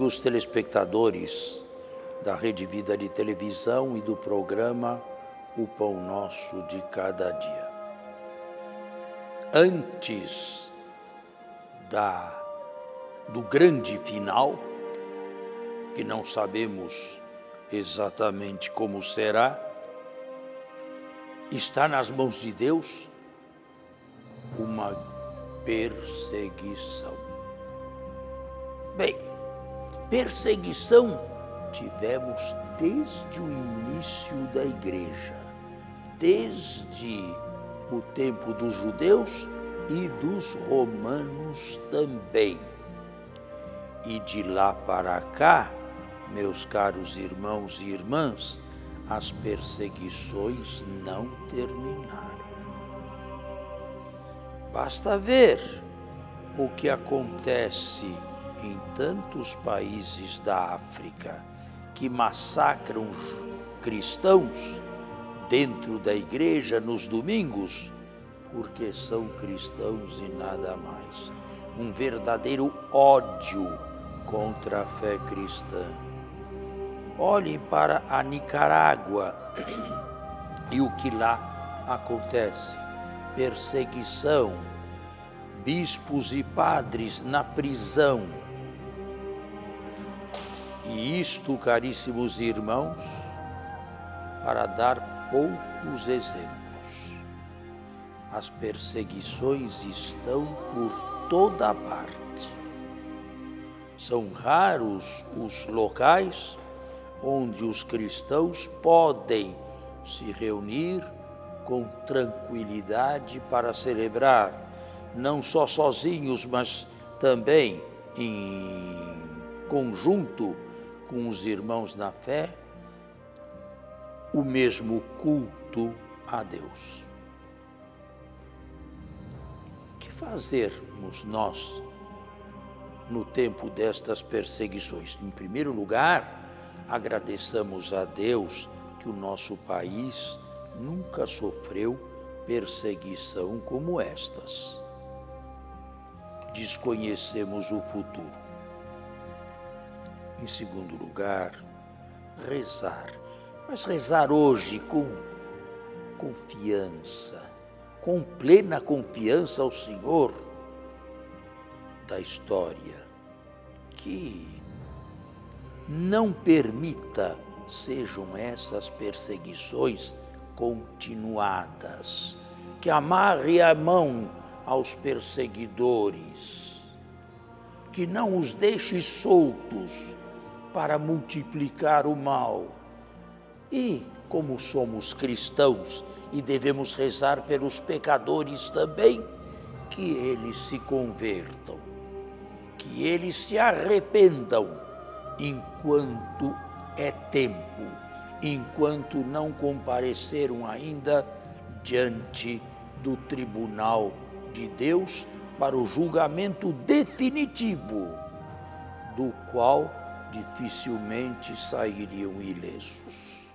amigos telespectadores da Rede Vida de Televisão e do programa O Pão Nosso de Cada Dia. Antes do grande final, que não sabemos exatamente como será, está nas mãos de Deus uma perseguição. Bem, perseguição tivemos desde o início da igreja, desde o tempo dos judeus e dos romanos também. E de lá para cá, meus caros irmãos e irmãs, as perseguições não terminaram. Basta ver o que acontece em tantos países da África que massacram cristãos dentro da igreja nos domingos, porque são cristãos e nada mais. Um verdadeiro ódio contra a fé cristã. Olhem para a Nicarágua e o que lá acontece. Perseguição, bispos e padres na prisão. E isto, caríssimos irmãos, para dar poucos exemplos. As perseguições estão por toda parte. São raros os locais onde os cristãos podem se reunir com tranquilidade para celebrar, não só sozinhos, mas também em conjunto com os irmãos na fé, o mesmo culto a Deus. O que fazermos nós no tempo destas perseguições? Em primeiro lugar, agradeçamos a Deus que o nosso país nunca sofreu perseguição como estas. Desconhecemos o futuro. Em segundo lugar, rezar. Mas rezar hoje com confiança, com plena confiança ao Senhor da história, que não permita sejam essas perseguições continuadas, que amarre a mão aos perseguidores, que não os deixe soltos para multiplicar o mal. E, como somos cristãos e devemos rezar pelos pecadores também, que eles se convertam, que eles se arrependam, enquanto é tempo, enquanto não compareceram ainda diante do tribunal de Deus para o julgamento definitivo, do qual dificilmente sairiam ilesos.